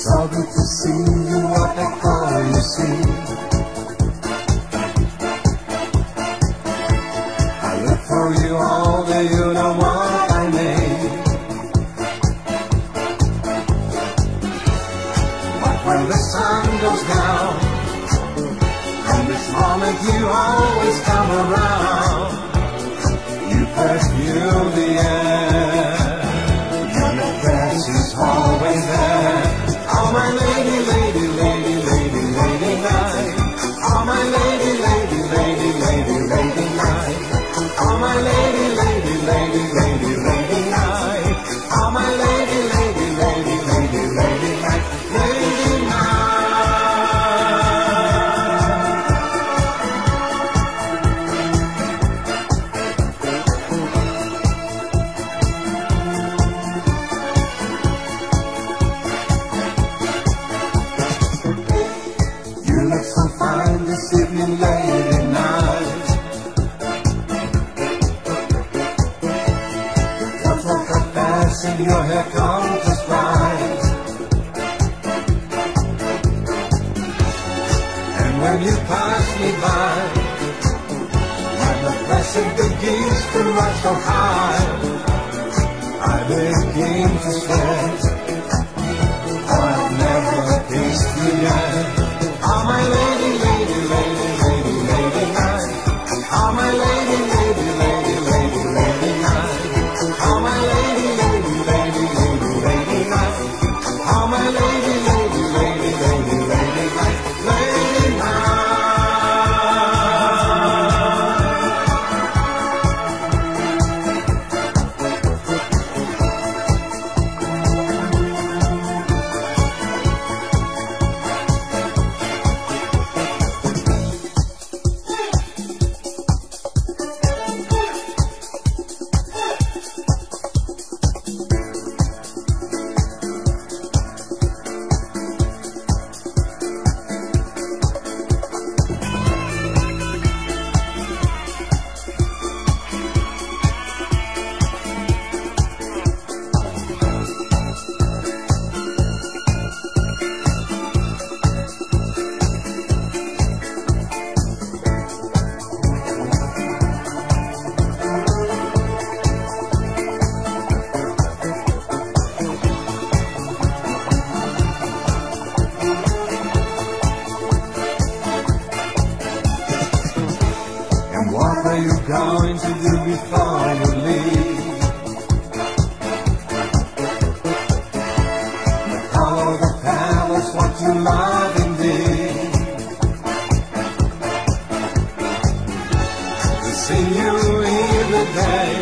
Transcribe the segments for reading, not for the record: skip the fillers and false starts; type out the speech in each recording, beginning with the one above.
It's all good to see you what I call you see. I look for you all day, you know what I mean. But when the sun goes down, from this moment you always come around. You perfume the air, your address is always there. Oh my lady, lady, lady, lady, lady night. Oh my lady, lady, lady, lady, lady night. Oh my lady, lady, lady, lady, lady night. Oh my lady, lady, lady, lady, lady night. Lady night. You look so fine this evening, lady night. Your talk of fashion, your hair comes just right. And when you pass me by, my blood pressure begins to rise so high. I begin to sweat. I've never kissed you yet. Oh my lady, lady, lady, lady, lady night. Oh my lady, lady, lady, lady, lady night. Oh my lady, lady, lady, lady, lady night. Oh my lady, lady, lady, lady, lady night. Lady night. What are you going to do before you leave? The color of the palace, what you love indeed. To see you in the day,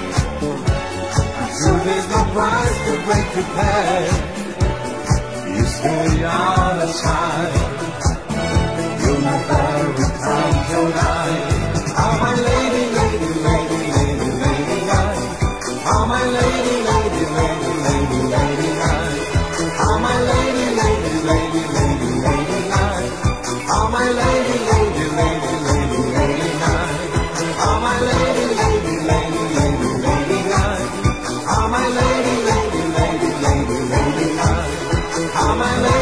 truth is no price too great to pay. You stay on the side, you'll never return tonight. Oh my lady, lady, lady, lady, lady night. Oh my lady, lady, lady, lady, lady night. Oh my lady, lady, lady, lady, lady night. Oh my lady, lady, lady, lady, lady night. Oh my lady, lady, lady, lady, lady night. Oh my lady, lady, lady, lady, lady night. Oh my lady.